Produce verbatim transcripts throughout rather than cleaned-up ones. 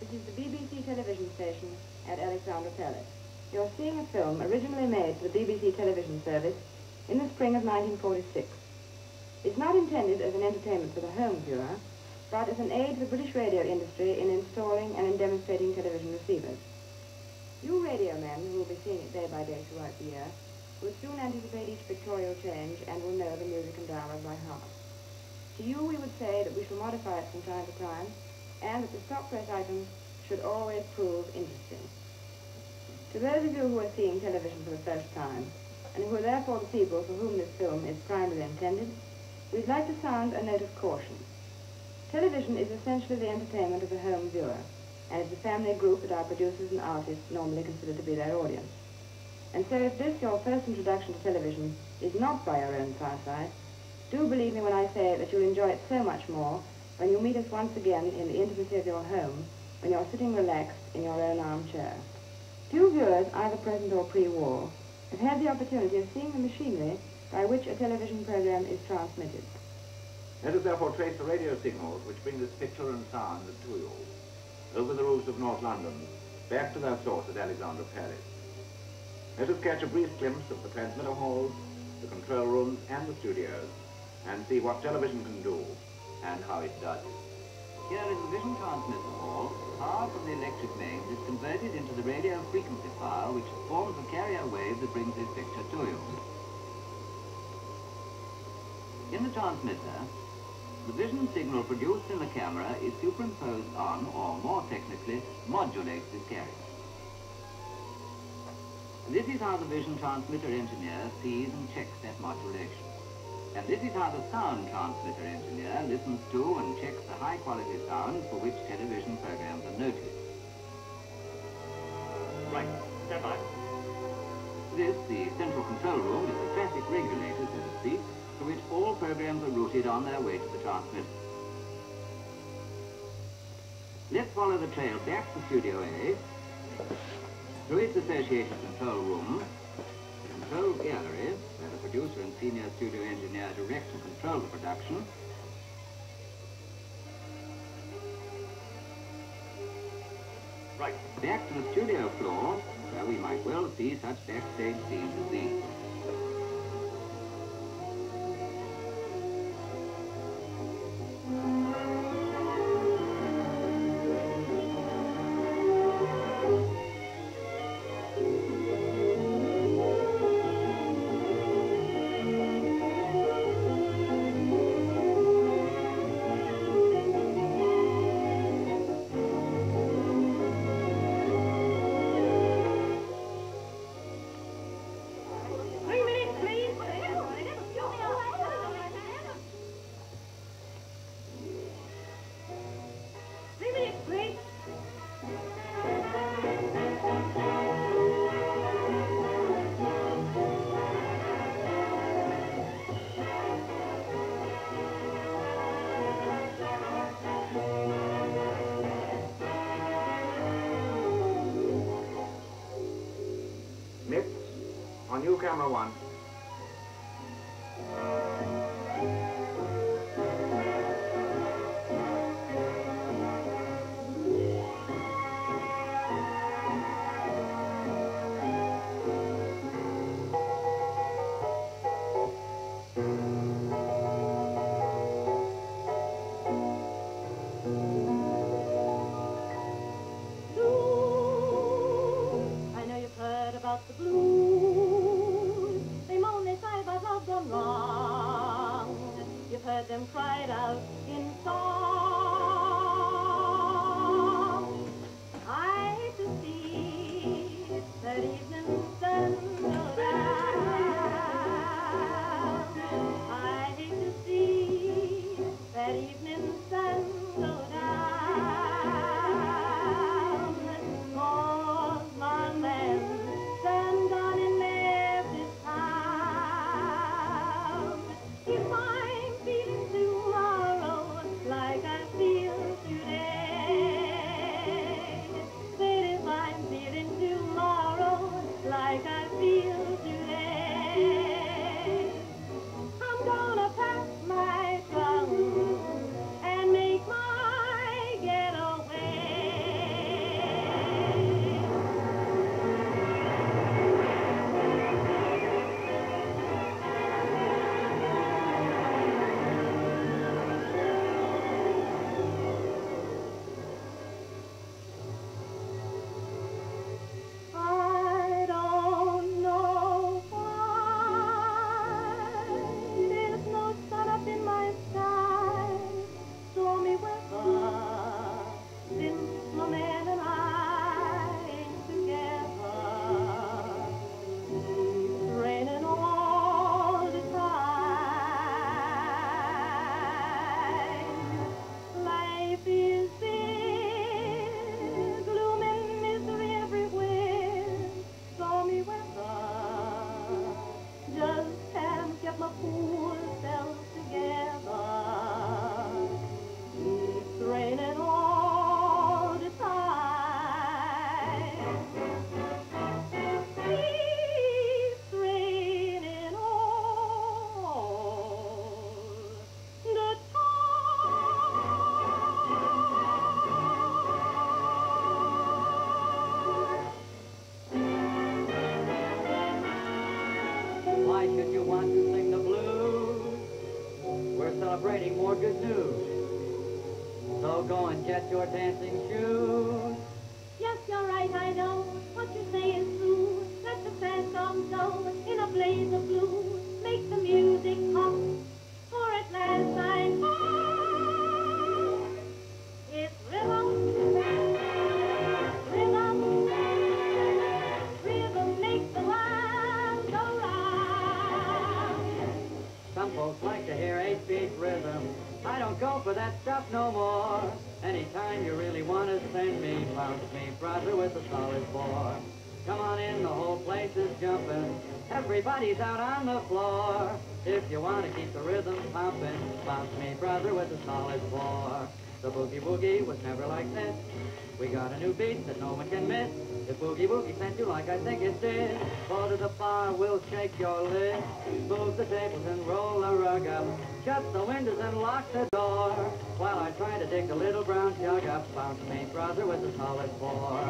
This is the B B C television station at Alexandra Palace. You're seeing a film originally made for the B B C television service in the spring of nineteen forty-six. It's not intended as an entertainment for the home viewer, but as an aid to the British radio industry in installing and in demonstrating television receivers. You radio men who will be seeing it day by day throughout the year will soon anticipate each pictorial change and will know the music and dialogue by heart. To you we would say that we shall modify it from time to time, and that the stock press items should always prove interesting. To those of you who are seeing television for the first time, and who are therefore the people for whom this film is primarily intended, we'd like to sound a note of caution. Television is essentially the entertainment of the home viewer, and it's a family group that our producers and artists normally consider to be their audience. And so if this, your first introduction to television, is not by your own fireside, do believe me when I say that you'll enjoy it so much more when you meet us once again in the intimacy of your home, when you're sitting relaxed in your own armchair. Few viewers, either present or pre-war, have had the opportunity of seeing the machinery by which a television program is transmitted. Let us therefore trace the radio signals which bring this picture and sound to you, over the roofs of North London, back to their source at Alexandra Palace. Let us catch a brief glimpse of the transmitter halls, the control rooms and the studios, and see what television can do and how it does it. Here in the vision transmitter hall, power from the electric mains is converted into the radio frequency power which forms the carrier wave that brings this picture to you. In the transmitter, the vision signal produced in the camera is superimposed on, or more technically, modulates this carrier. This is how the vision transmitter engineer sees and checks that modulation. And this is how the sound transmitter engineer listens to and checks the high-quality sound for which television programs are noted. Right, stand by. This, the central control room, is the traffic regulator, so to speak, to which all programs are routed on their way to the transmitter. Let's follow the trail back to Studio A, through its associated control room, the control gallery, where the producer and senior studio engineer direct and control the production, Right. back to the studio floor, where we might well see such backstage scenes as these. Mix on new camera one. The blues, they moan, they sigh about love gone wrong. celebrating more good news. So go and get your dancing shoes. Yes, you're right, I know. What you say is true. Let the sad song go in a blaze of blue. Make the music pop, for at last I'm home. It's rhythm, rhythm, rhythm makes the world go round. Some folks like to hear eight-beat rhythm. I don't go for that stuff no more. Anytime you really want to send me, bounce me, brother, with a solid four. Come on in, the whole place is jumping. Everybody's out on the floor. If you want to keep the rhythm pumping, bounce me, brother, with a solid four. The boogie woogie was never like this. We got a new beat that no one can miss. If boogie woogie sent you like I think it did, go to the bar, we'll shake your lid. Move the tables and roll the rug up. Shut the windows and lock the door. While I try to dig a little brown jug up, bounce me, brother, with a solid four.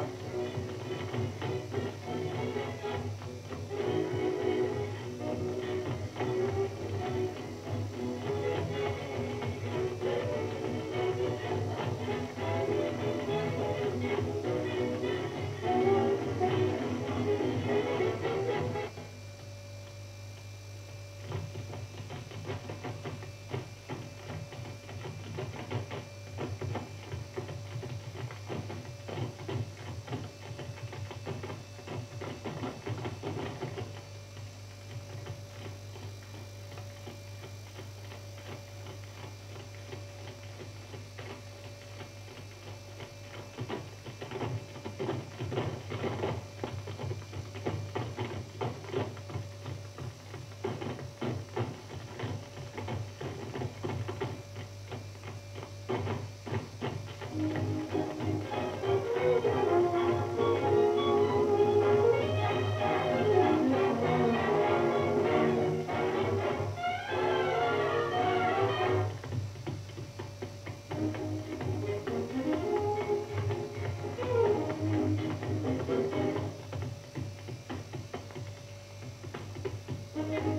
Thank you.